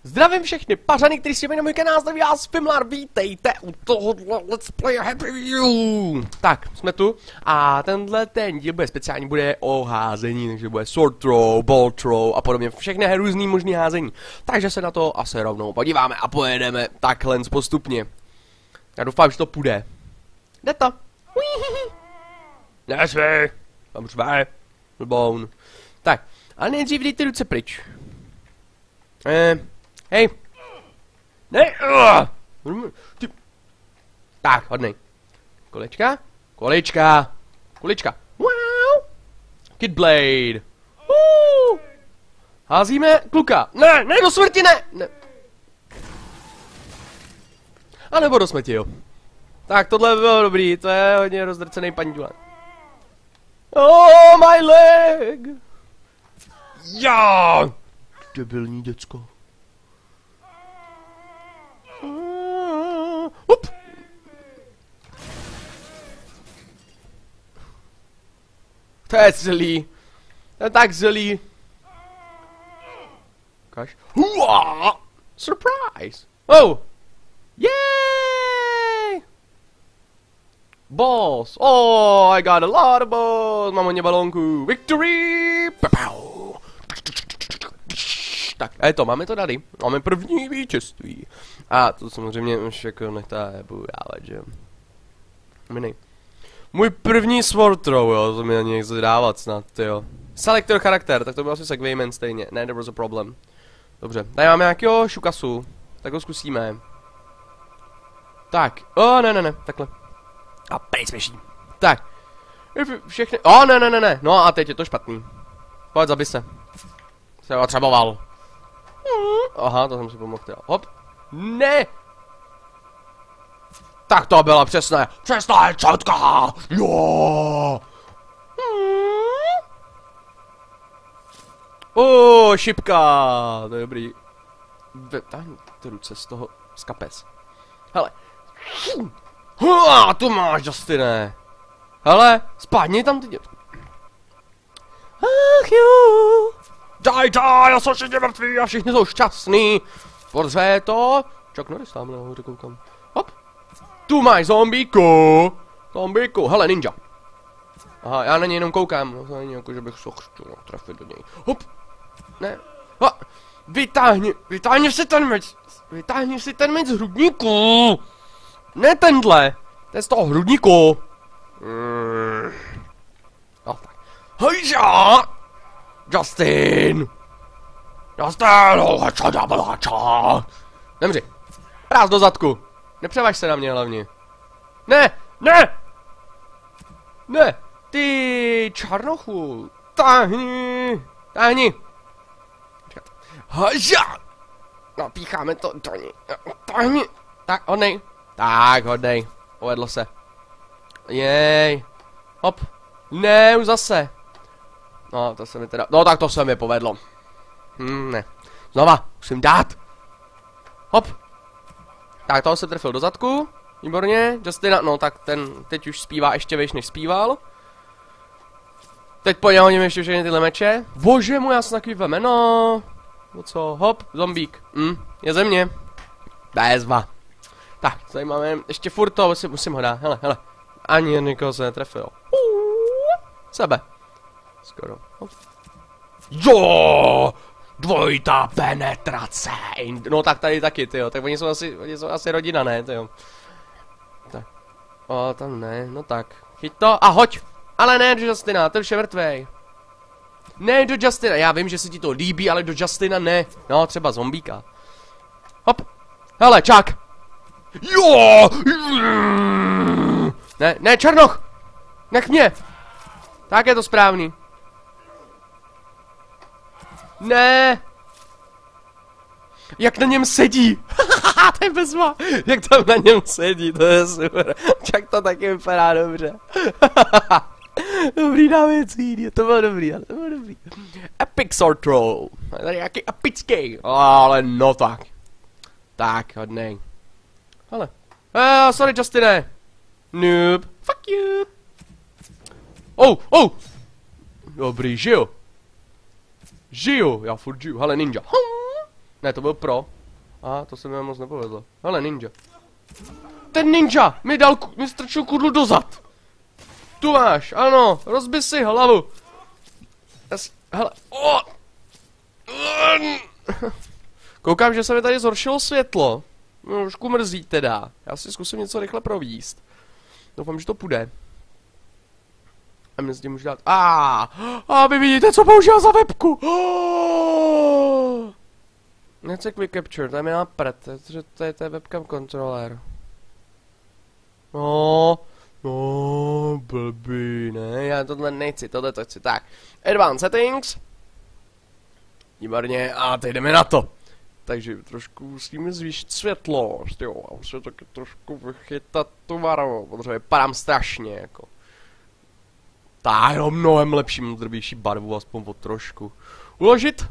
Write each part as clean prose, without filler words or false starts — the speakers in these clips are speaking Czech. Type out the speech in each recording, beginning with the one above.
Zdravím všechny pařany, kteří si na můj kanál, zdraví vás Fimlar, vítejte u tohohle Let's Play Happy Review. Tak, jsme tu a tenhle ten díl bude speciální, bude o házení, takže bude sword throw, ball throw a podobně, všechny různý možný házení. Takže se na to asi rovnou podíváme a pojedeme takhle postupně. Já doufám, že to půjde. Jde to. Nesvě. Tam řve. Lboun. Tak, ale nejdřív dejte ruce pryč. Hej. Ne. Ty. Tak, hodnej. Kolečka. Kolečka. Kulička. Wow. Kid Blade. Házíme kluka. Ne, ne, do smrti ne. Ne. A nebo do smrti, jo. Tak, tohle bylo dobrý, to je hodně rozdrcený paní Dulán. Oh, my leg. Já. Debilní děcko. Up. To je zlý. To je tak zlý. Kaž. Hua! Surprise! Oh! Yay! Balls! Oh, I got a lot of balls! Mám hodně balónků. Victory! Pow! Tak, a je to, máme to tady. Máme první vítězství. A to samozřejmě už jako nebudu dávat, že jo. Minej. Můj první sword throw, jo, to mi ani nechce dávat snad, jo. Selector charakter, tak to byl asi segwayman stejně. Ne, there was a problem. Dobře, tady máme nějakého šukasu. Tak ho zkusíme. Tak, ne, takhle. A prej směšný. Tak. Všechny, ne. No a teď je to špatný. Pojď, zabij se. Se ho otřeboval. Aha, to jsem si pomohl teda. Hop. Ne! Tak to bylo přesné. Přesná čotka! Jo! Šipka! To je dobrý. Vytáhni ty ruce z toho, z kapes. Hele. Tu máš, Justine. Hele, spadni tam ty dětku. Ach jo. Daj, já jsem všichni mrtví a všichni jsou šťastný. Pořve to. Chuck Norris tamhle nahoře koukám. Hop. Tu máš zombíku. Zombíku. Hele, ninja. Aha, já na něj jenom koukám. No, to není jako, že bych se chtěl trefit do něj. Hop. Ne. Ha. Vytáhni si ten meč. Vytáhni si ten meč z hrudníku. Ne tenhle. To je z toho hrudníku. No tak. Hejža. Justin! Hača! Nemři. Práz do zadku. Nepřevaž se na mě hlavně. Ne! Ty čarnochu. Táhni. Haža! Napícháme to do ní. Táhni. Tak, hodnej. Tak, hodnej. Povedlo se. Jej. Hop. Ne, už zase. No, to se mi teda... No, tak to se mi povedlo. Ne. Znova, musím dát. Hop. Tak, toho se trefil do zadku. Výborně. Justina, no tak ten teď už zpívá ještě víš, než zpíval. Teď po něm hodím ještě všechny tyhle meče. Bože můj, já jsem takový jméno. No co, hop, zombík. Je ze mě. Bezva. Tak, tady máme ještě furt to, musím ho dát. Hele. Ani nikoho se netrefil. Sebe. Skoro. Hop. Jo! Dvojitá penetrace! No tak tady taky, tyjo. Tak oni jsou asi rodina, ne, tyjo. Tak. Tam ne, no tak. Chyť to a hoď! Ale ne do Justina, ten už je mrtvej. Ne do Justina, já vím, že se ti to líbí, ale do Justina ne. No, třeba zombíka. Hop! Hele, čák! Jo! Ne, černoch! Nech mě! Tak je to správný. Ne. Jak na něm sedí. To je bezva. Jak tam na něm sedí, to je super. Čak to taky vypadá dobře. Dobrý návěcí, to bylo dobrý. Epic sword throw. Tady nějaký epický. Ale no tak. Tak, hodnej. Hele. Sorry Justine. Noob. Fuck you. Dobrý, žiju. Já furt žiju. Hele, ninja. Ne, to byl pro. Aha, to se mi moc nepovedlo. Hele, ninja. Ten ninja mi strčil kudlu dozad. Tu máš, ano, rozbi si hlavu. Hele, koukám, že se mi tady zhoršilo světlo. No, trošku mrzí teda. Já si zkusím něco rychle províst. Doufám, že to půjde. A mě s tím můžu dát... A vy vidíte, co používá za webku. Nechce quick capture, to je mi na prd. To je webcam controller. No, blbý, ne, já tohle nechci, tohle to chci. Tak, advanced settings. Výborně, a teď jdeme na to. Takže trošku musíme zvýšit světlo, jo, a musíme taky trošku vychytat tu barvu, protože vypadám strašně, jako. Tak, no, mnohem lepší, modrvější barvu, aspoň o trošku. Uložit.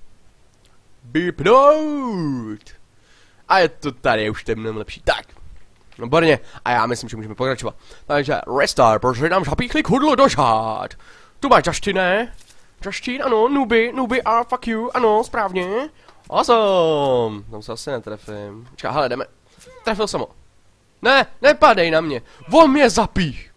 Vypnout. A je to tady, už to je mnohem lepší. Tak. Výborně. A já myslím, že můžeme pokračovat. Takže restart, protože nám zapíchli kudlu do žád. Tu máš Justine. Justin, ano, nuby, a fuck you, ano, správně. Awesome. Tam se asi netrefím. Čeká, hele, jdeme. Trefil jsem ho. Ne, nepadej na mě. On mě zapích.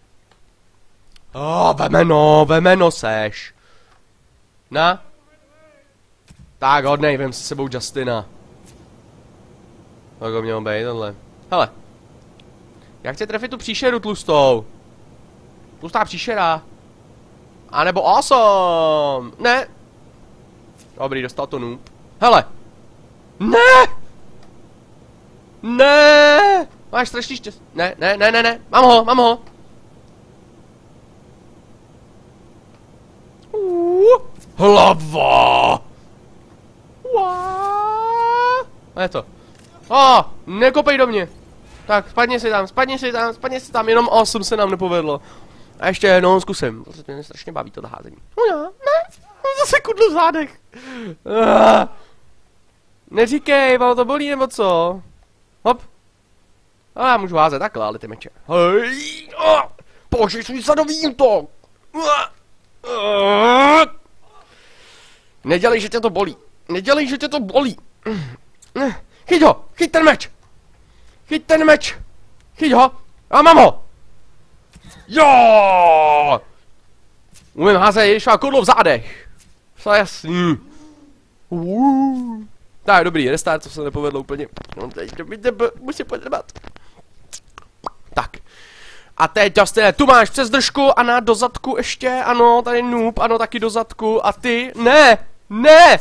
Vemeno seš. Na. Tak, hodnej, vem si sebou Justina. Tak ho měl být, tohle. Hele. Já chci trefit tu příšeru tlustou. Tlustá příšera. A nebo awesome. Ne. Dobrý, dostal to noob. Hele. Ne. Ne. Máš strašný štěstí. Ne. Mám ho. Hlava. A je to. Nekopej do mě. Tak, spadni si tam, jenom 8 se nám nepovedlo. A ještě jednou zkusím, protože mě strašně baví to házení. No ne, zase kudlu v zádech. Neříkej, vám to bolí nebo co? Hop. A já můžu házet takhle, ale ty meče. Hej, položíš mi sadový útok. Nedělej, že tě to bolí. Chyť ho, chyť ten meč. Chyť ho. A mám ho. Jo! Umím házet, když mám kudlu v zádech. To je jasný. Tak, dobrý, restart, to se nepovedlo úplně. No, musím podrbat. Tak. A teď, Justine, tu máš přes držku a na dozadku ještě, ano, tady noob, ano, taky dozadku. A ty, ne!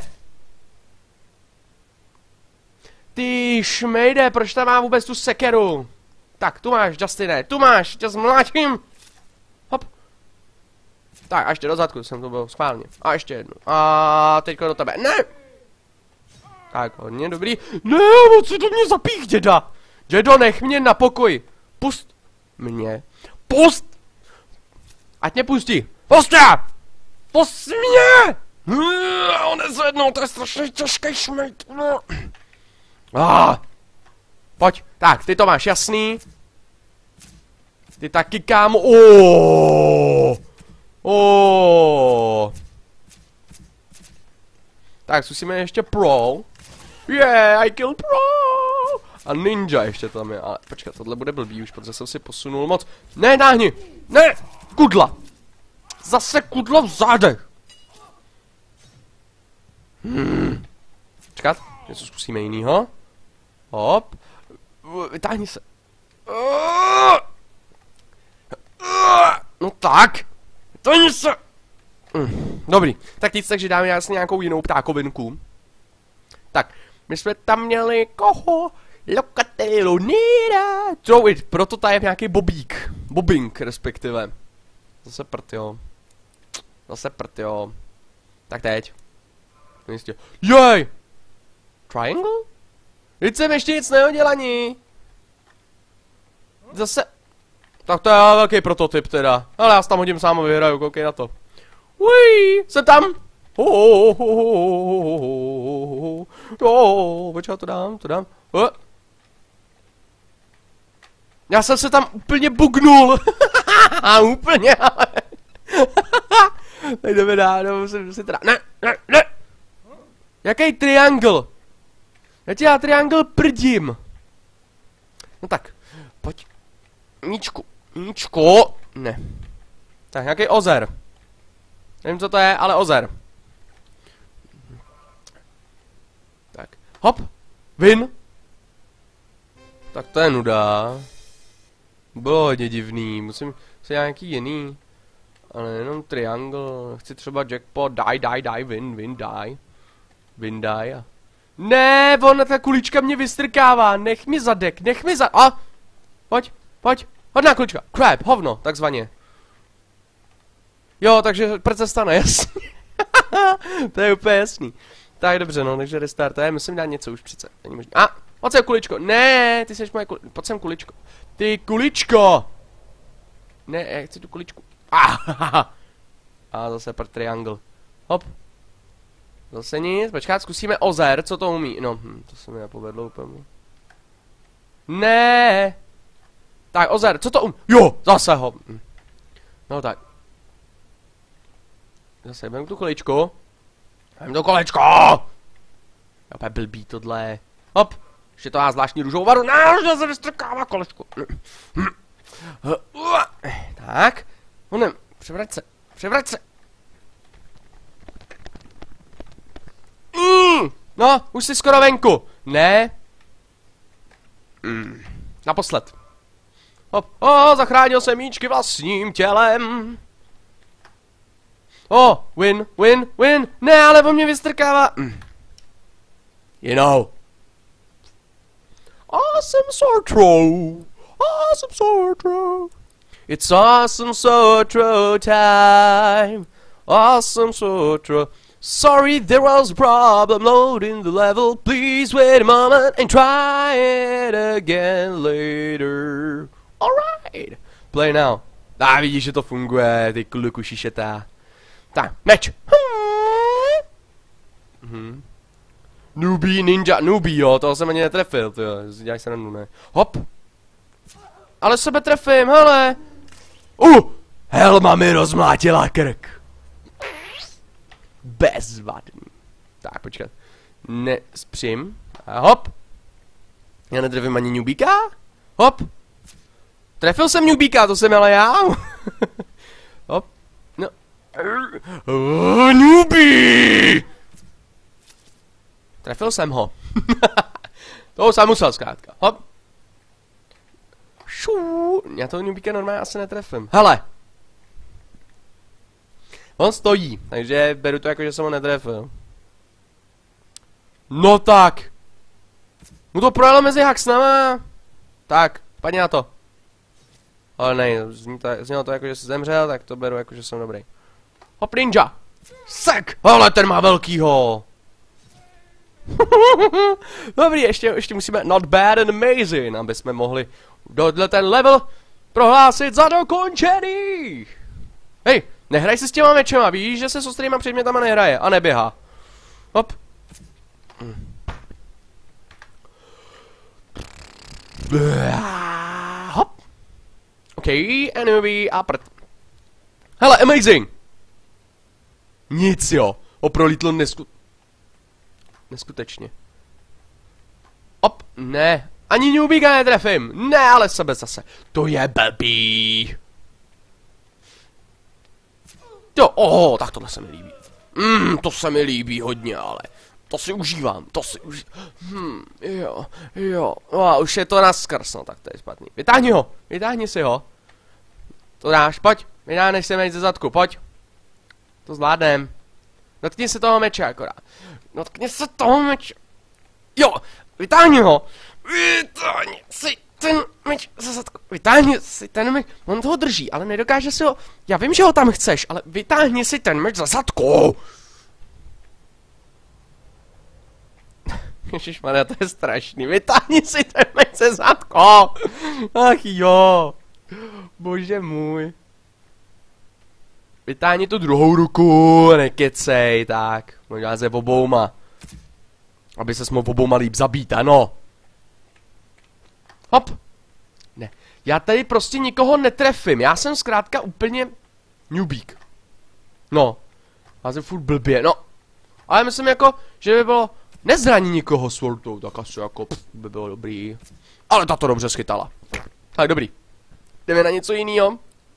Ty šmejde, proč tam má vůbec tu sekeru? Tak, tu máš, Justine, tě zmlátím. Hop. Tak, a ještě dozadku, jsem to byl schválně. A ještě jednu. A teďko do tebe, ne! Tak, hodně dobrý. Ne, moc si do mě zapích, děda. Dědo, nech mě na pokoji. Pust mě. Pust! Ať mě pustí. Pust mě! On nezvednou, to je strašně těžký šmejt. Pojď, tak, ty to máš jasný. Ty taky, kámo. Tak, zkusíme ještě pro. I kill pro. A ninja ještě tam je, ale počkat, tohle bude blbý už, protože jsem si posunul moc. Ne, náhni! Ne! Kudla! Zase kudlo v zádech! Čekat, něco zkusíme jinýho. Hop. Vytáhni se. No tak. Vytáhni se. Dobrý, tak teď takže dáme jasně nějakou jinou ptákovinku. Tak, my jsme tam měli koho? Lokatelu nira. Proto tady je nějaký bobík. Bobink, respektive. Zase prd, jo. Tak teď. Jistě. Jej! Triangle? Teď jsem ještě nic neudělaný. Zase. Tak to je velký prototyp teda. Ale já se tam hodím sám a vyhraju, koukej na to. Uj, jsem tam. Počkej, to dám. Já jsem se tam úplně bugnul. Úplně, ale. Tak jdeme dál, musím si teda. Ne. Jaký triangle? Já ti já triangle prdím. No tak, pojď. Míčku. Míčku. Ne. Tak, nějaký ozer. Nevím, co to je, ale ozer. Tak, hop. Vin. Tak to je nuda. Bylo hodně divný, musím se nějaký jiný. Ale jenom triangle, chci třeba jackpot, die, win, die. Ne, ta kulička mě vystrkává, nech mi zadek, a! Pojď, hodná kulička, crap, hovno, takzvaně. Jo, takže proč se stane, jasně. To je úplně jasný. Tak dobře, no, takže restart, já musím dát něco už přece, není možný. A, pojď sem kuličko, ne, ty seš moje kuličko, pojď sem kuličko. Ty kuličko! Ne, já chci tu kuličku. A zase per triangle. Hop. Zase nic, počkat, zkusíme ozer, co to umí. No, to se mi nepovedlo úplně. Ne. Tak, ozer, co to umí? Jo, zase ho. No tak. Zase jdem tu kolečko. Jdem to kolečko. Opět blbý tohle. Hop. Ještě to má zvláštní růžovou varu. Ne, že se vystrkává kolečko. Tak. Honem, převrať se. No, už jsi skoro venku. Ne. Naposled. Hop, zachránil jsem míčky vlastním tělem. Win. Ne, ale on mě vystrkává. You know. Awesome sword throw. It's awesome sword throw time. Awesome sword throw. Sorry, there was a problem loading the level. Please wait a moment and try it again later. Alright. Play now. Vidíš, že to funguje, ty kluku šišetá. Tak, meč. Newbie, jo, toho jsem ani netrefil, tyjo, děláš se ne. Hop. Ale sebe trefím, hele. Helma mi rozmlátila krk. Bezvadný. Tak, počkat. Nespřím. A hop. Já netrefím ani newbíka. Hop. Trefil jsem newbíka, to jsem ale já. Hop. No. Newbie! Trefil jsem ho. Toho jsem musel zkrátka. Hop. Já toho newbíka normálně asi netrefím. Hele. On stojí, takže beru to jako, že jsem ho netrefil. No tak. Mu to projelo mezi haxnama. Tak, padni na to. Ale ne, znělo to jako, že jsi zemřel, tak to beru jako, že jsem dobrý. Hop ninja. Sek. Ale ten má velkýho. Dobrý, ještě musíme not bad and amazing, aby jsme mohli ten level prohlásit za dokončený. Hej, nehraj si s těma mečema, víš, že se s ostrýma předmětama nehraje a neběhá. Hop. Hop. OK, enemy a prd. Hele, amazing. Nic jo, oprolítlo neskutečně. Op, ne. Ani newbíka netrefím. Ne, ale sebe zase. To je blbý. Jo, tak tohle se mi líbí. To se mi líbí hodně, ale. To si užívám, jo. Už je to naskrz, no tak to je špatný. Vytáhni si ho. To dáš, pojď. Vytáhneš si meč ze zadku, pojď. To zvládnem. Dotkni se toho meče akorát. Dotkni se toho meče. Jo, vytáhni ho. Vytáhni si ten meč ze zadku. Vytáhni si ten meč. On toho drží, ale nedokáže si ho. Já vím, že ho tam chceš, ale vytáhni si ten meč ze zadku. Ježišmarja, to je strašný. Vytáhni si ten meč ze zadku. Ach jo. Bože můj. Vytáhni tu druhou ruku, nekecej, tak. Možná se obouma. Aby se mohl obouma líp zabít, ano. Hop. Ne, já tady prostě nikoho netrefím, já jsem zkrátka úplně newbík. No. Já jsem furt blbě, no. Ale myslím jako, že by bylo nezraní nikoho swordu, tak asi jako by bylo dobrý. Ale ta to dobře schytala. Tak dobrý. Jdeme na něco jiného.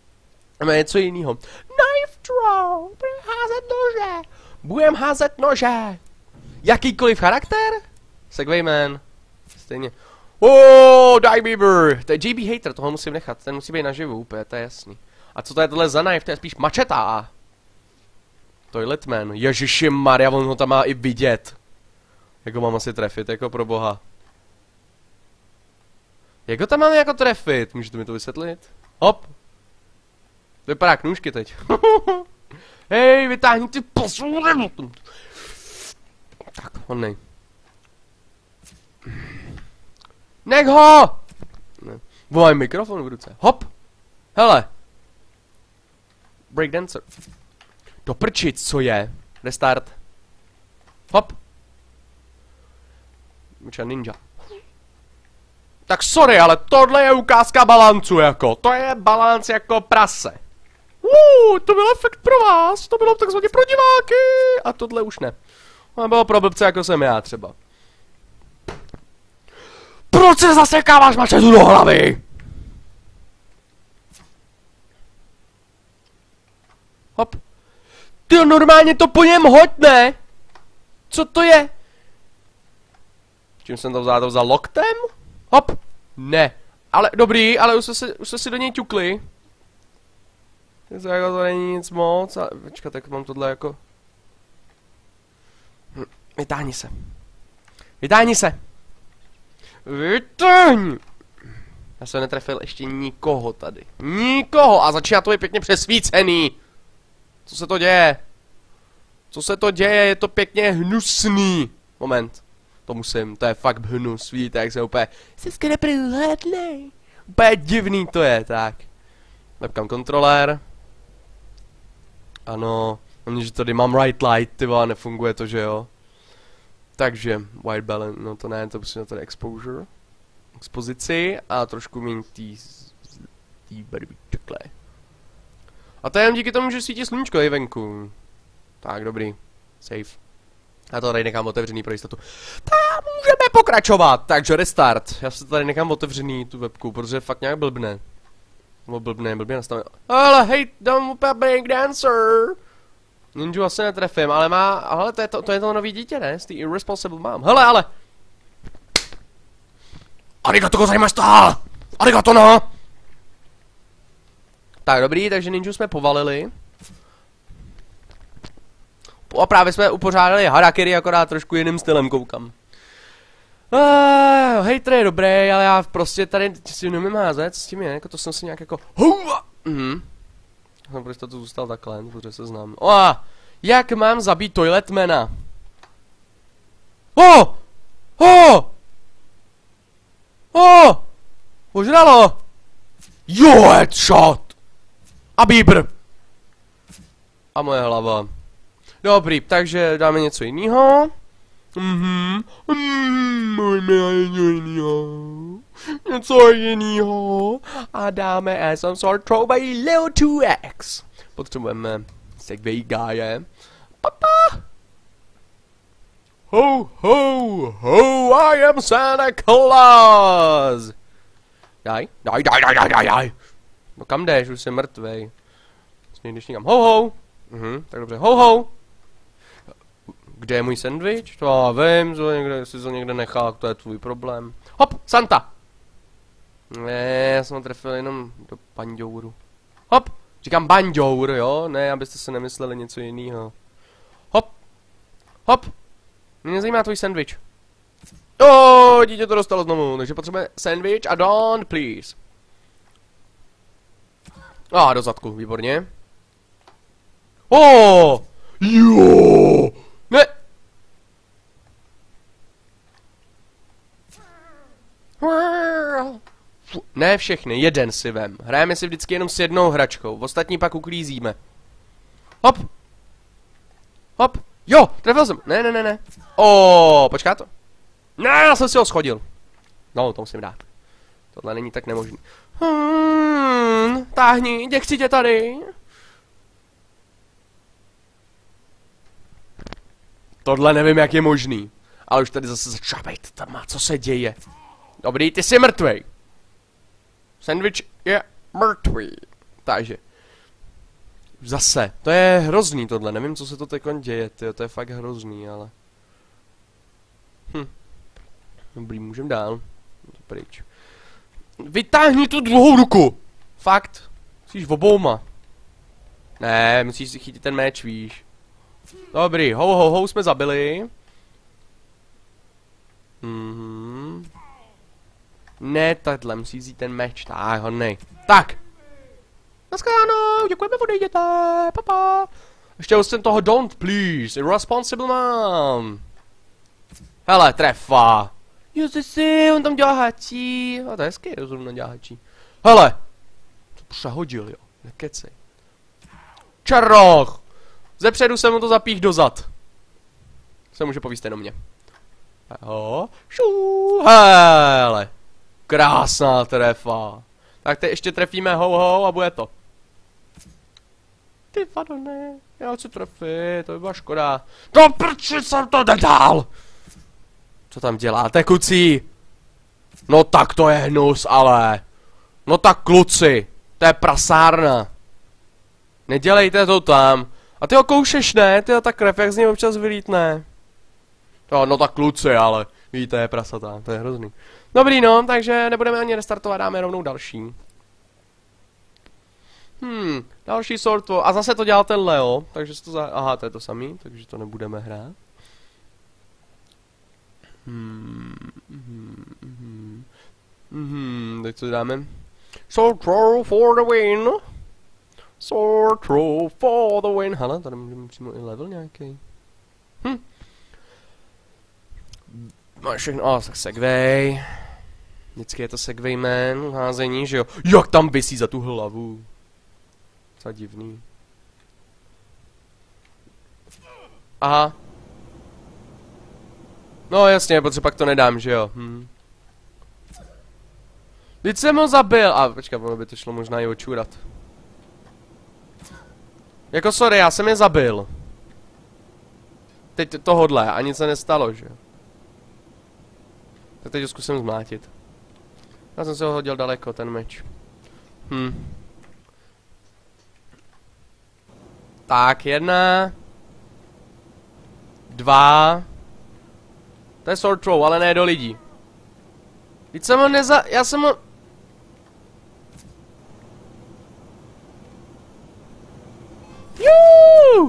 Knife draw. Budeme házet nože. Budeme házet nože. Jakýkoliv charakter? Segwayman. Stejně. Die Beaver. To je JB Hater, toho musím nechat. Ten musí být naživu úplně, to je jasný. A co to je tohle za knife? To je spíš mačeta. Toiletman. Ježišimarja, on ho tam má i vidět. Jak ho mám asi trefit, jako pro boha. Jak ho tam mám jako trefit? Můžete mi to vysvětlit? Hop. To vypadá jak nůžky teď. Hej, vytáhni ty poslury. Tak, honej. Nech ho! Ne. Mám mikrofon v ruce. Hop. Hele. Breakdancer. Doprčit, co je? Restart. Hop. Ninja. Tak sorry, ale tohle je ukázka balancu jako. To je balanc jako prase. To byl efekt pro vás. To bylo takzvaně pro diváky. A tohle už ne. To bylo pro blbce jako jsem já třeba. Proč se zasekáváš mačetu do hlavy? Hop. Ty normálně to po něm hoď, ne? Co to je? Čím jsem to vzal loktem? Hop. Ne. Ale dobrý, ale už se si do něj ťukli. To jako to není nic moc. A počkat, tak mám tohle jako... Vytáhni se. Vytáhni se. Vytáhni. Já jsem netrefil ještě nikoho tady. Nikoho. A začíná to být pěkně přesvícený. Co se to děje? Co se to děje? Je to pěkně hnusný. Moment. To musím. To je fakt hnus. Vidíte, jak se úplně... Jsi skoro průhlednej. Úplně divný to je, tak. Webcam kontroler. Ano. Že tady mám right light, ty vole, nefunguje to, že jo? Takže, white balance, no to ne, to musím na tady exposure. Expozici a trošku méně tý barvy, takhle. A to je jen díky tomu, že svítí sluníčko i venku. Tak, dobrý. Safe. A to tady nechám otevřený pro jistotu. Tak můžeme pokračovat. Takže restart. Já se tady nechám otevřený tu webku, protože fakt nějak blbne. No blbně nastavené. Ale hej, dám úplně breakdancer. Ninju asi netrefím, ale má, ale to je to nový dítě, ne? Z té irresponsible mom. Hele, ale. Arigato gozaimashita! Arigato no! Tak dobrý, takže ninju jsme povalili. A právě jsme upořádali harakiri, akorát trošku jiným stylem koukám. Hejter je dobrý, ale já prostě tady si nemím házet, s tím je, jako to jsem si nějak jako... Jsem prostě to zůstal takhle, protože se znám. Jak mám zabít toiletmana? Požralo! Jo, headshot! A Bieber! A moje hlava. Dobrý, takže dáme něco jiného. Něco jiného. A dáme some sort throwaway Leo 2X. Potřebujeme segway guye. Papa! Ho, ho, ho, I am Santa Claus! Daj. No kam jdeš, už jsi mrtvej. Smějdeš někam. Ho, ho! Tak dobře, ho, ho! Kde je můj sandwich? To já vím, jestli to někde nechal, to je tvůj problém. Hop, Santa! Ne, já jsem ho trefil jenom do banďouru. Hop! Říkám banďour, jo? Ne, abyste se nemysleli něco jiného. Hop! Hop! Mě zajímá tvůj sandwich. Dítě to dostalo znovu, takže potřebujeme sandwich a don't, please. Do zadku, výborně. Jo! Ne! Ne všechny, jeden si vem. Hrajeme si vždycky jenom s jednou hračkou, ostatní pak uklízíme. Hop! Hop! Jo, trefil jsem. Ne. Počká to. Ne, já jsem si ho schodil. No, to musím dát. Tohle není tak nemožný. Táhni, chci tě tady. Tohle nevím, jak je možný. Ale už tady zase začala být tam, co se děje. Dobrý, ty jsi mrtvej. Sandwich je mrtvý. Takže. Zase, to je hrozný tohle, nevím, co se to teď děje, tyjo, to je fakt hrozný, ale... Dobrý, můžem dál. Pryč. Vytáhni tu druhou ruku! Fakt. Musíš obouma. Ne, musíš si chytit ten meč, víš. Dobrý, ho, jsme zabili. Ne, takhle, musíš vzít ten meč, tak, hodnej. Tak! Naschledanou, děkujeme, odejděte, papa. Ještě jsem toho don't, please, irresponsible man. Hele, trefa. Ježiši, on tam dělá hačí. A to je hezky, zrovna dělá hačí. Hele, to přehodil, jo, nekecej. Čaroch! Zepředu jsem mu to zapích dozad. Se může povíst jenom mě. Hele. Krásná trefa. Tak teď ještě trefíme ho a bude to. Ty vado, ne. Já chci trefit, to by byla škoda. To prči jsem to nedal! Co tam děláte, kucí? No tak to je hnus, ale. No tak kluci, to je prasárna. Nedělejte to tam. A ty ho koušeš, ne? Ty ho tak krev, jak z něj občas vylítne. No tak kluci, ale víte, je prasata, to je hrozný. Dobrý, no, takže nebudeme ani restartovat, dáme rovnou další. Další sortu. A zase to dělal ten Leo, takže to aha, to je to samý, takže to nebudeme hrát. Tak co dáme? Sword throw for the win. Sword throw for the win. Hele, tady můžeme přímo i level nějaký. Máš všechno, tak segway. Vždycky je to segway man, házení, že jo. Jak tam visí za tu hlavu. Co divný. Aha. No jasně, protože pak to nedám, že jo. Teď jsem ho zabil. A počkej, ono by to šlo možná i očurat. Jako sorry, já jsem je zabil. Teď tohodle a nic se nestalo, že jo. Tak teď ho zkusím zmlátit. Já jsem se ho hodil daleko, ten meč. Tak, 1. 2. To je sword throw, ale ne do lidí. Teď jsem ho já jsem ho... Juuu!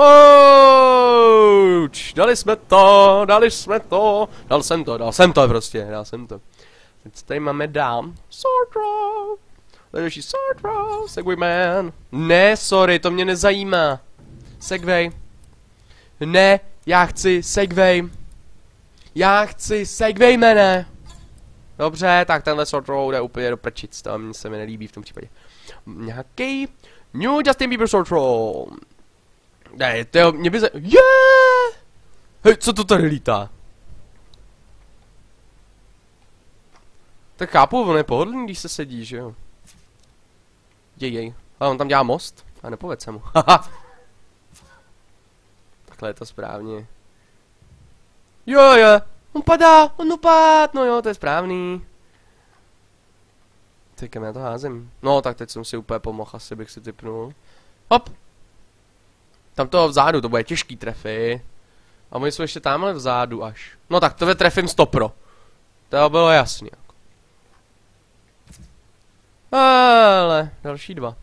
Ouch! Dali jsme to! Dal jsem to prostě, dal jsem to. Teď tady máme dál. Sword throw! Další sword throw! Segway man! Ne, sorry, to mě nezajímá. Segway. Ne, já chci segway. Já chci segway, mene. Dobře, tak tenhle sword throw jde úplně do prčic, to se mi nelíbí v tom případě. Nějaký New Justin Bieber sword throw. Ne, to mě by yeah! Hej, co to tady lítá? Tak chápu, on je pohodlný, když se sedí, že jo? Jej. Ale on tam dělá most a nepovedl se mu. Haha. Takhle je to správně. Jo. On padá, on upad, no jo, to je správný. Teď kam já to házím. No, tak teď jsem si úplně pomohl, asi bych si tipnul. Hop! Tam toho vzadu, to bude těžký trefy. A oni jsou ještě tamhle vzadu až. No tak to trefím 100%. To bylo jasný. Hele, další 2.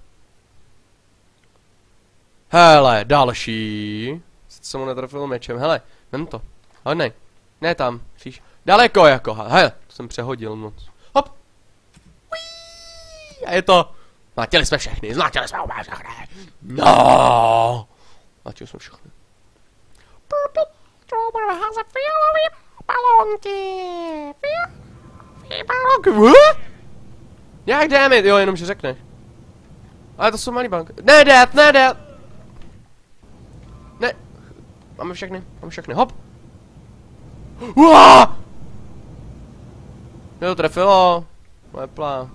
Hele, další. Sice jsem mu netrefil mečem, hele, vem to. Hodnej. Ne tam, víš. Daleko jako, hele, to jsem přehodil moc. Hop. Uí, a je to. Zlatili jsme všechny, úplně všechny. No. Zlatili jsme všechny. Purple strawberry has a fiery balonky. Balonky. Jak damn it, jo, jenom že řekneš. Ale to jsou malý balonky. Ne, dad. Ne. Máme všechny, hop. Uaaaa! Mě to trefilo. Lepla.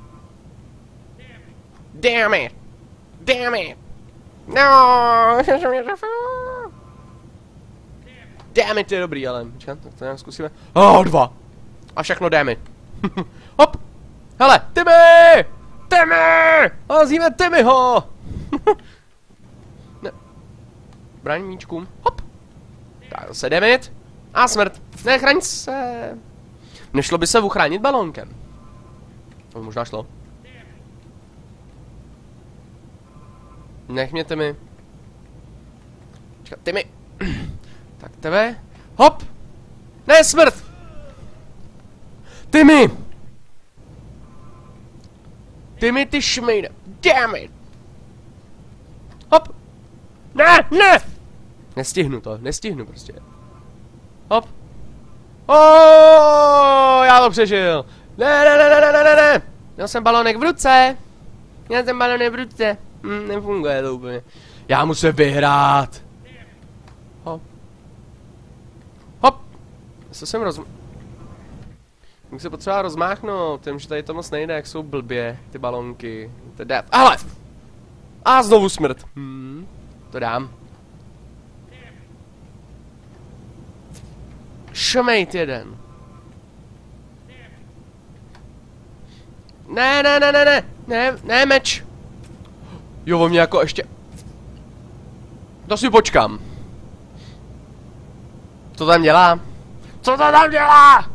Damn it! No! Damn it, to je dobrý, ale počkat, tak to nějak zkusíme. Oh, 2. A všechno damn it. Hop. Hele, Timmy! Timmy! Házíme Timmyho! Ne. Braň míčkům. Hop. Tak zase damn it. A smrt. Nechraň se. Nešlo by se uchránit balónkem. To by možná šlo. Nech mě Timmy. Počkat, Timmy. Tak tebe. Hop. Ne, smrt. Timmy. Timmy, ty šmejde. Damn it. Hop. Ne, ne. Nestihnu to, nestihnu prostě. Hop. Oh, já to přežil. Ne, ne, ne, ne, ne, ne, ne. Měl jsem balónek v ruce. Měl jsem balónek v ruce. Nefunguje to úplně. Já musím vyhrát. Hop. Hop. Co jsem Bych se potřeba rozmáchnout, tím, že tady to moc nejde, jak jsou blbě, ty balonky. To je death. Ale! A znovu smrt. To dám. Šmejt jeden. Ne, ne, ne, ne, ne, ne, ne, meč. Jo, on mě jako ještě. To si počkám. Co tam dělá? Co to tam dělá?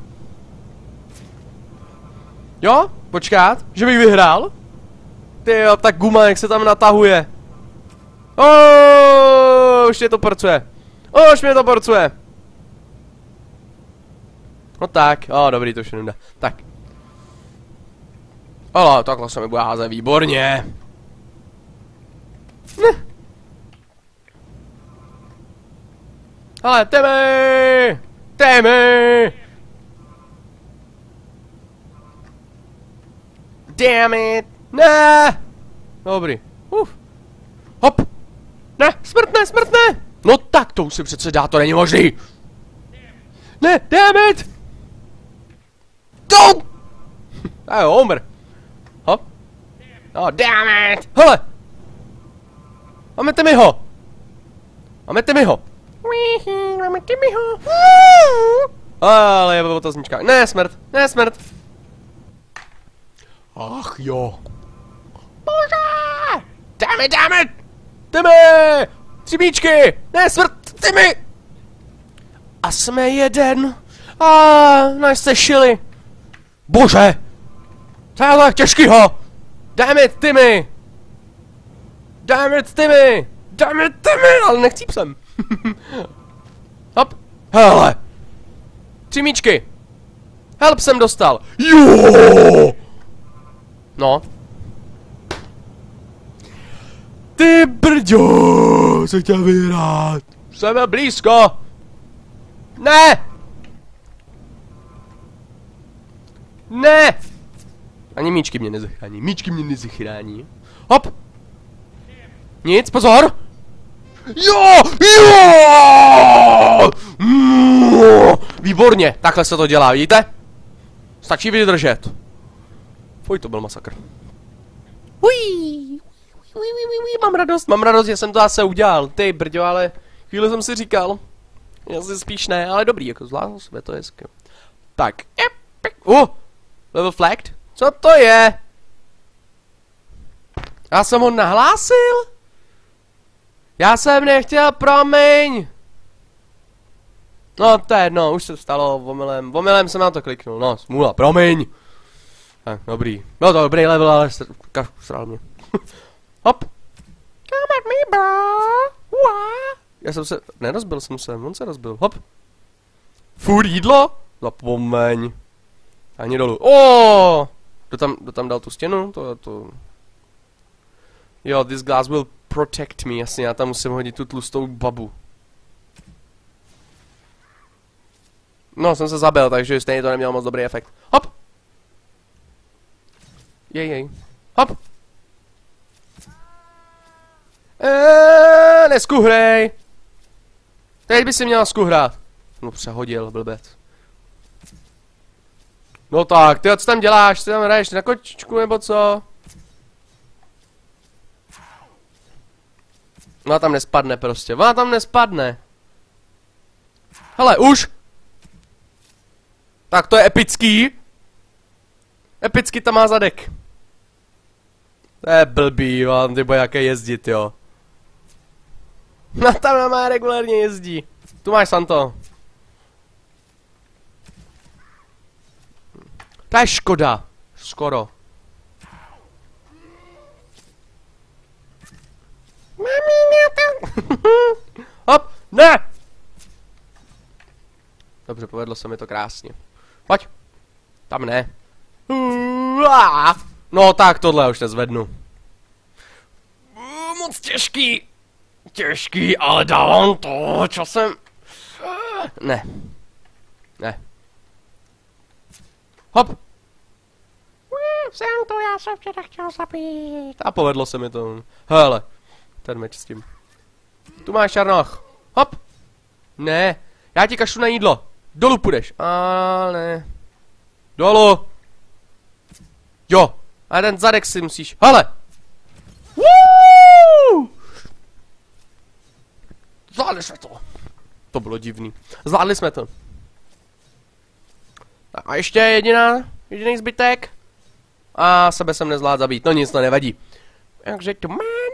Jo? Počkat? Že bych vyhrál? Tyjo, tak guma, jak se tam natahuje. Už mě to porcuje. Už mě to porcuje. No tak, dobrý, to už nedá. Tak. Ale takhle se mi bude házet výborně. Ale Timmy! Timmy! Damn it! Ne! Dobrý. Hop! Ne! Smrt ne! Smrt ne! No tak to už si přece dá, to není možný! Ne! Damn it! Don't! A jo, umr. Hop. Oh, damn it! Hele! Máme Timmyho! Máme Timmyho! Máme Timmyho! Ale je otazníčka. Ne, smrt! Ne, smrt! Ach jo. Bože! Damn it, damn it! Timmy! 3 míčky! Ne, smrt! Timmy! A jsme jeden. Nás se šili. Bože! Co je tak těžkýho? Damn it, Timmy! Damn it, Timmy! Damn it, Timmy! Ale nechcíp sem. Hop. Hele! 3 míčky. Help jsem dostal. Jo! No. Ty brďo! Se chtěl vyhrát. Jsem byl blízko. Ne! Ne! Ani míčky mě nezachrání. Míčky mě nezachrání. Hop! Nic, pozor! Jo! Jo! Výborně, takhle se to dělá, vidíte? Stačí vydržet. Fuj, to byl masakr. Mám radost, že jsem to zase udělal. Ty brďo, ale chvíli jsem si říkal. Já si spíš ne, ale dobrý, jako zvládl sebe, to je hezky. Tak. Level flagged? Co to je? Já jsem ho nahlásil? Já jsem nechtěl, promiň. No to je jedno, už se stalo omylem jsem na to kliknul, no smůla, promiň. Tak, dobrý, byl to dobrý level, ale sral mě. Hop. Come at me, bro. Já jsem se, nerozbil jsem se, on se rozbil, hop. Furt jídlo? Zapomeň. Ani dolů, kdo tam dal tu stěnu, to. Jo, this glass will protect me, jasně, já tam musím hodit tu tlustou babu. No, jsem se zabil, takže stejně to nemělo moc dobrý efekt. Hop! Jej. Hop! Neskuhrej! Teď by si měla skuhrát. No, přehodil, blbec. No tak, ty co tam děláš? Ty tam hraješ na kočičku nebo co? Ona tam nespadne prostě, ona tam nespadne. Hele, už! Tak to je epický. Epicky tam má zadek. To je blbý, jo, ty bude jaké jezdit, jo. No tam má regulárně jezdí. Tu máš, Santo. To je škoda. Skoro. Hop, ne! Dobře, povedlo se mi to krásně. Pojď. Tam ne. No tak, tohle už nezvednu. Moc těžký. Těžký, ale dávám to časem. Ne. Ne. Hop. Jsem to, já jsem tě nechtěl zabít. A povedlo se mi to. Hele. Ten meč s tím. Tu máš, Čarnoch. Hop. Ne. Já ti kašlu na jídlo. Dolů půjdeš. A ne. Dolů. Jo. A ten zadek si musíš. Hele. Woo! Zvládli jsme to. To bylo divný. Zvládli jsme to. A ještě jediný zbytek. A sebe jsem nezvládl zabít. No nic, to nevadí. Takže to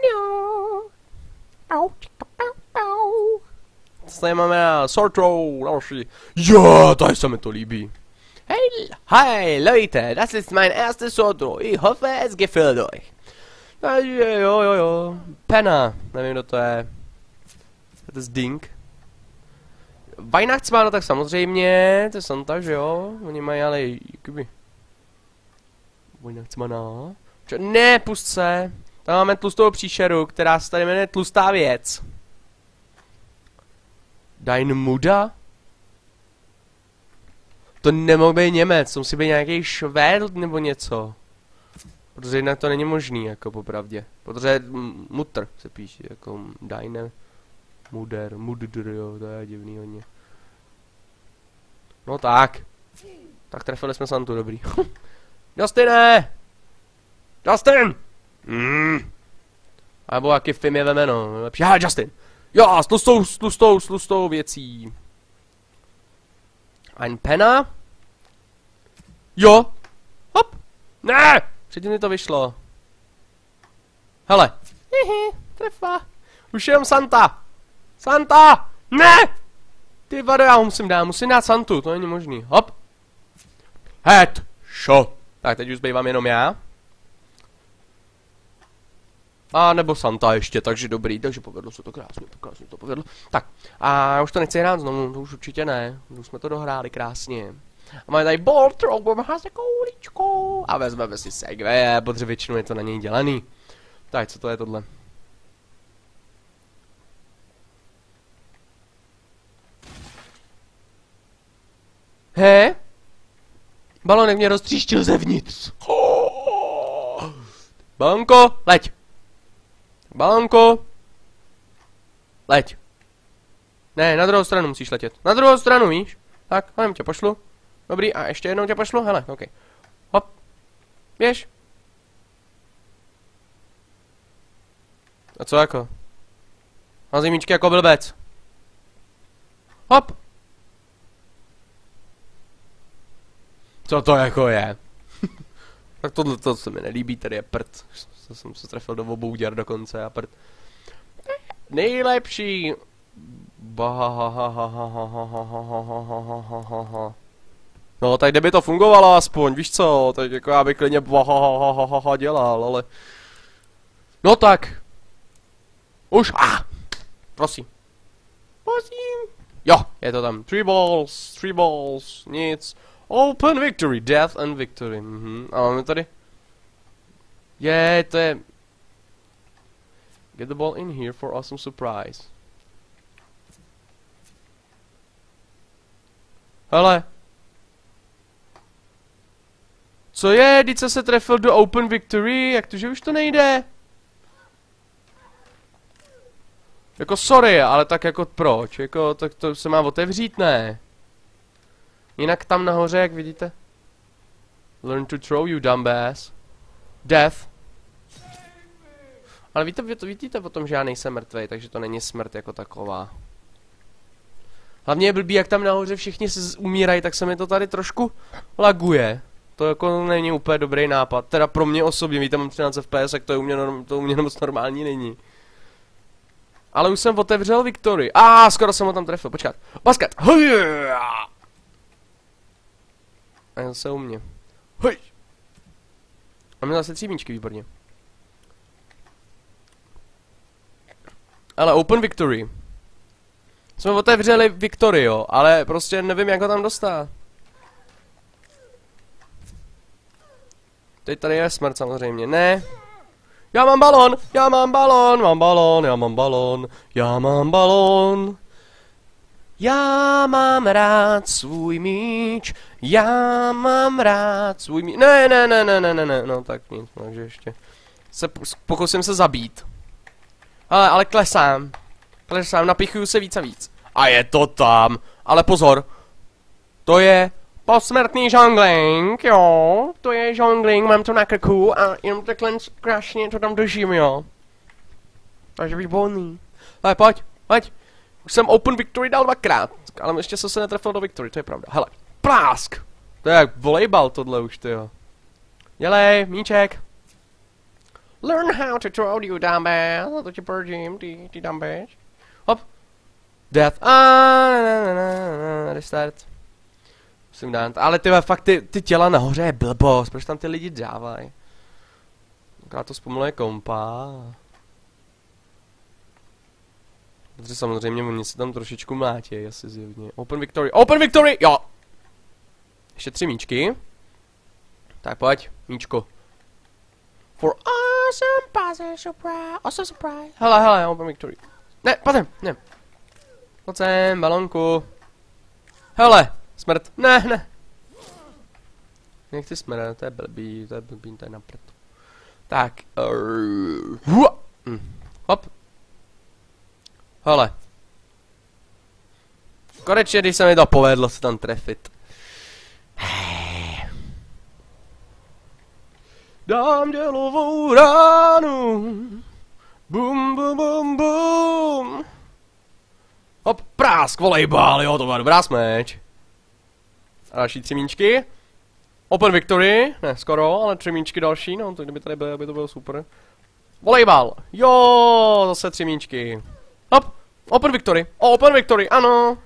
co tady máme na Sortrow, další. Jo, tady se mi to líbí. Hi Leute, das ist mein erstes Sortrow. Ich hoffe, es gefällt euch. Jo. Penna, nevím, kdo to je. To je Ding. Weihnachtsmann, no tak samozřejmě, to je Santa, že jo? Oni mají ale jakoby... Weihnachtsmana. Ne, pust se. Tam máme tlustou příšeru, která se tady jmenuje tlustá věc. Dein Muda? To nemohl být Němec, to musí být nějaký Švéd nebo něco. Protože jinak to není možný, jako popravdě. Protože Mutter se píše, jako Deine Mudder, jo, to je divný hodně. No tak. Tak trefili jsme Santu, dobrý. Justine! Justin! Nebo jaký film je ve jméno. Lepší. Já, Justin! Jo, s tlustou věcí. Ein Penner. Jo. Hop. Ne! Předtím mi to vyšlo. Hele. Trefa. Už jenom Santa. Santa! Ne! Ty vado, já ho musím dát Santu, to není možný. Hop. Head shot. Tak, teď už zbývám jenom já. A nebo Santa ještě, takže dobrý, takže povedlo se to krásně to povedlo. Tak, a už to nechci hrát znovu, to už určitě ne, už jsme to dohráli krásně. A máme tady bolt, budeme házet kouličku a vezmeme si segway, protože většinou je to na něj dělaný. Tak, co to je tohle? He? Balonek mě roztříštil zevnitř. Balonko, leď. Balonko. Leď. Ne, na druhou stranu musíš letět. Na druhou stranu, víš? Tak, hanem tě pošlu. Dobrý, a ještě jednou tě pošlu? Hele, ok. Hop. Běž. A co jako? Házej míčky jako blbec. Hop. Co to jako je? Tak tohle to se mi nelíbí, tady je prd. To jsem se trefil do obou děr dokonce a prd. Nejlepší. No, tak kdyby to fungovalo aspoň, víš co, tak jako já bych klidně dělal, ale... No tak. Už, prosím. Prosím. Jo, je to tam. 3 balls, nic. Open victory, death and victory. A máme tady. To je... Get the ball in here for awesome surprise. Hele. Co je? Vždyť se trefil do open victory, jak to, že už to nejde? Jako sorry, ale tak jako proč? Jako, tak to se má otevřít, ne? Jinak tam nahoře, jak vidíte. Learn to throw, you dumbass. Death. Ale víte o tom, že já nejsem mrtvej, takže to není smrt jako taková. Hlavně je blbý, jak tam nahoře všichni umírají, tak se mi to tady trošku laguje. To jako není úplně dobrý nápad. Teda pro mě osobně, víte, mám 13 FPS, tak to u mě moc normální není. Ale už jsem otevřel Victory. Skoro jsem ho tam trefil, počkat. Basket! A je zase u mě. Hej! A měl zase 3 míčky, výborně. Ale Open Victory. Jsme otevřeli Victory, jo, ale prostě nevím, jak ho tam dostat. Teď tady je smrt samozřejmě, ne. Já mám balón, já mám balón, mám balón, já mám balón, já mám balón. Já mám rád svůj míč, já mám rád svůj míč. Ne, no tak nic, takže ještě. Pokusím se zabít. Ale klesám. Klesám, napichuju se víc a víc. A je to tam. Ale pozor. To je posmrtný žongling, jo. To je žongling, mám to na krku a jenom takhle krásně to tam držím, jo. Takže výborný. Ale pojď. Už jsem Open Victory dal 2krát. Ale ještě jsem se netrefil do Victory, to je pravda. Hele, plásk. To je jak volejbal tohle už, tyjo. Dělej, míček. Learn how to throw you dumbbell. To ti poradím, ty dumbbell. Hop. Death. Restart. Musím dát. Ale tyhle fakt ty těla nahoře je blbost. Proč tam ty lidi dávají? Akorát to zpomaluje kompa. Protože samozřejmě oni se tam trošičku mlátí, asi zjevně. Open Victory. Open Victory! Jo! Ještě 3 míčky. Tak pojď, míčko. For awesome puzzle surprise. Awesome surprise. Hele, Open Victory. Ne, pozem, ne. Pojď sem, balonku. Hele, smrt. Ne. Nechci smrt, to je blbý, to je napřed. Tak. Hop. Hele. Konečně, když se mi to povedlo se tam trefit. Dám dělovou ránu. Bum, bum, bum, bum. Hop, prásk, volejbal, jo, to byla dobrá smeč. A další 3 míčky. Open Victory, ne, skoro, ale 3 míčky další, no, to kdyby tady byly, aby to bylo super. Volejbal, jo, zase 3 míčky. Hop, Open Victory, Open Victory, ano.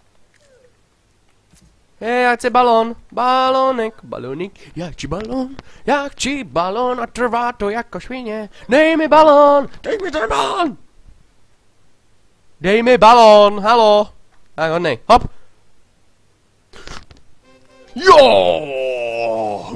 Já chci balón, balonik, já chci balón a trvá to jako švině. Dej mi balón, dej mi ten balón. Dej mi balón, halo. Tak hodnej, hop. Jo!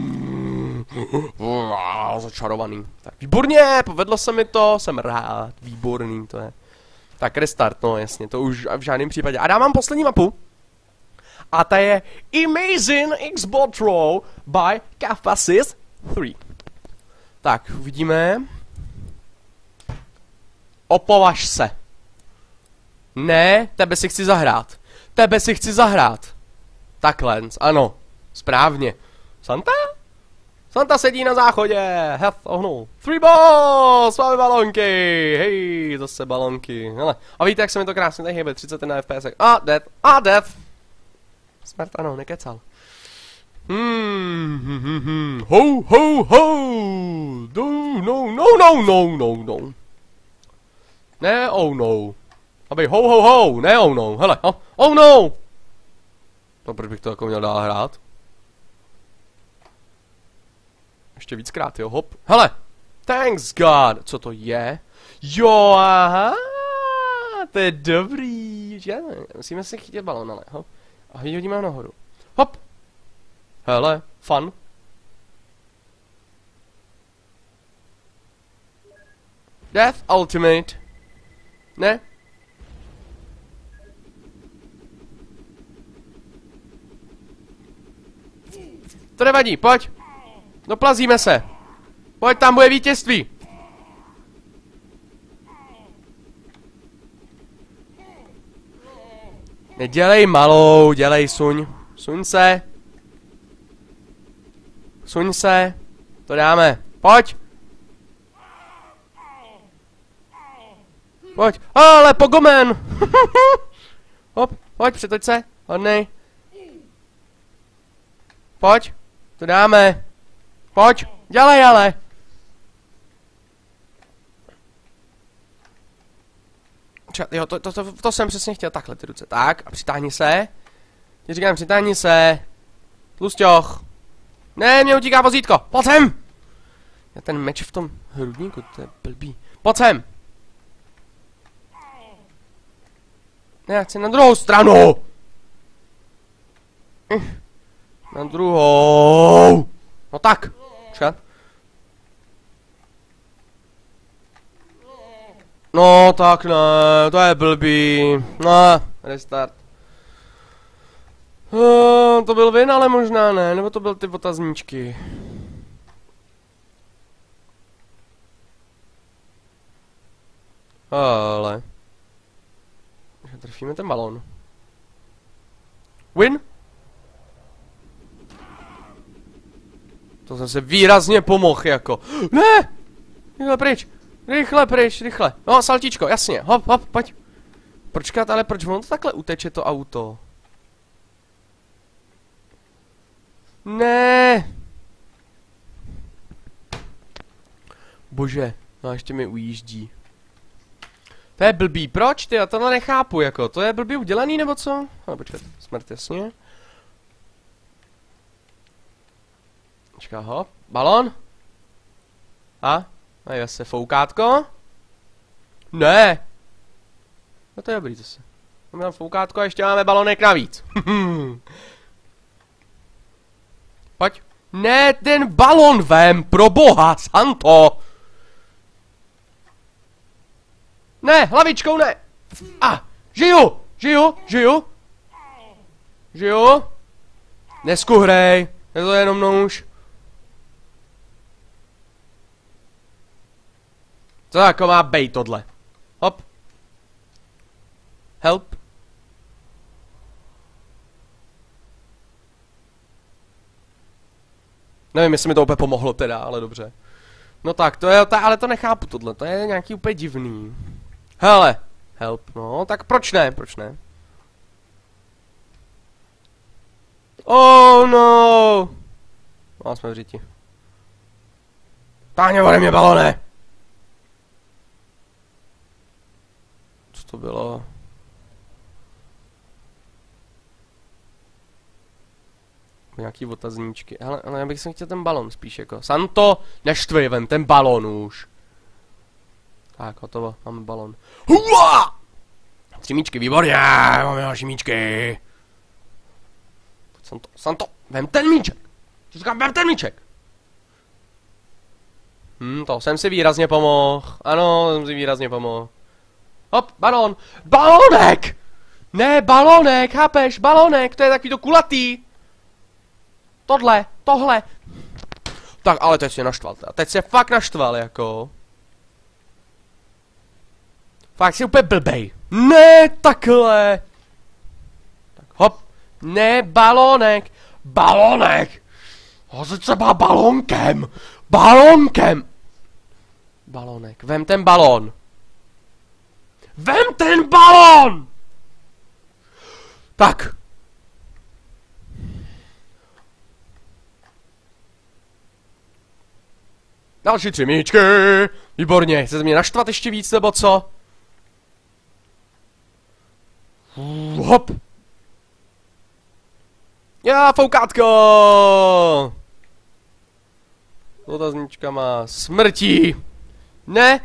Začarovaný. Tak výborně, povedlo se mi to, jsem rád, výborný to je. Tak restart, no jasně, to už v žádném případě. A dávám poslední mapu. A ta je Amazing X-Bot Throw by Kaphasis 3. Tak, uvidíme. Opovaž se. Ne, tebe si chci zahrát. Takhle, ano, správně. Santa? Santa sedí na záchodě, health ohnul. 3 balls, máme balonky, hej, zase balonky, hele. A víte, jak se mi to krásně tady hýbe, 31 FPS. Death. Smrt, ano, nekecal. Ho. No. Ne, oh no. Aby ho, ne, oh no, hele, oh no. No, proč bych to jako měl dál hrát? Ještě víckrát, jo, hop. Hele! Thanks God! Co to je? Jo, aha! To je dobrý. Musíme si chytit balon, ale, hop. A hodíme ho nahoru. Hop! Hele, fun. Death Ultimate. Ne? To nevadí, pojď. Doplazíme se. Pojď, tam bude vítězství. Nedělej malou, dělej suň. Suň se. To dáme. Pojď. Pojď. Ale pogomen. Hop, pojď, přetoď se. Hodnej. Pojď, to dáme. Pojď, dělej ale. Jo, to jsem přesně chtěl, takhle ty ruce. Tak, a přitáhni se. Ti říkám, přitáhni se. Tlusťoch. Ne, mě utíká vozítko, pojď sem. Já ten meč v tom hrudníku, to je blbý. Pojď sem. Ne, já chci na druhou stranu. Na druhou. No tak. Čekat. No tak ne, to je blbý. No, restart. To byl vin, ale možná ne, nebo to byl ty otazníčky. Ale. Trefíme ten balón. Win? To jsem se výrazně pomohl, jako. Ne! Rychle pryč! Rychle pryč, rychle. No, saltičko, jasně. Hop, hop, pojď. Počkat, ale proč on to takhle uteče, to auto? Ne. Bože, no ještě mi ujíždí. To je blbý, proč ty? Já to nechápu, jako. To je blbý udělaný, nebo co? No, počkat, smrt, jasně. Počká, hop, balon. A je se foukátko. Ne. No to je dobrý zase. Máme foukátko a ještě máme balonek navíc. Pojď. Ne, ten balon vem, pro boha, Santo. Ne, hlavičkou ne. Žiju, žiju, žiju. Žiju. Neskuhrej, je to jenom nůž. Co jako má bejt tohle? Hop. Help. Nevím, jestli mi to úplně pomohlo teda, ale dobře. No tak, to je, ale to nechápu tohle, to je nějaký úplně divný. Hele, help, no, tak proč ne, proč ne? Oh no! No, jsme v říti. Táhně ode mě, balone! Co to bylo? Nějaký otazníčky. Hele, ale já bych si chtěl ten balon spíš jako. Santo, neštvi, vem ten balon už. Tak, hotovo, máme balon. Hua! 3 míčky, výborně, máme další míčky. Santo, Santo, vem ten míček. Co říkám, vem ten míček. To jsem si výrazně pomohl. Ano, jsem si výrazně pomohl. Hop, balon. Balonek! Ne, balonek, chápeš, balonek, to je takový to kulatý. Tohle. Tak, ale teď se naštval teda. Teď se fakt naštval, jako. Fakt si úplně blbej. Ne, takhle. Tak, hop. Ne, balonek. Balonek. Hozit se má balonkem. Balonkem. Balonek. Vem ten balon. Vem ten balon. Tak. Další 3 míčky. Výborně. Chcete mě naštvat ještě víc, nebo co? Hop. Já, foukátko. Otazníčka má smrtí. Ne.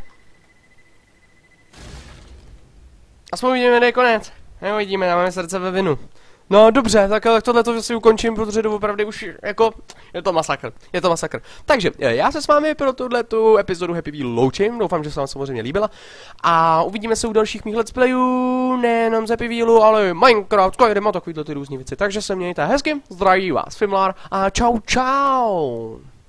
Aspoň uvidíme, kde je konec. Neuvidíme, máme srdce ve vinu. No dobře, tak tohle to si ukončím, protože to opravdu už jako, je to masakr, je to masakr. Takže já se s vámi pro tuhletu epizodu Happy Wheel loučím, doufám, že se vám samozřejmě líbila. A uvidíme se u dalších mých let's playů, nejenom z Happy Wheelu, ale Minecraft, Skyrim a takovýhle ty různý věci. Takže se mějte hezky, zdraví vás Fimlar a čau čau.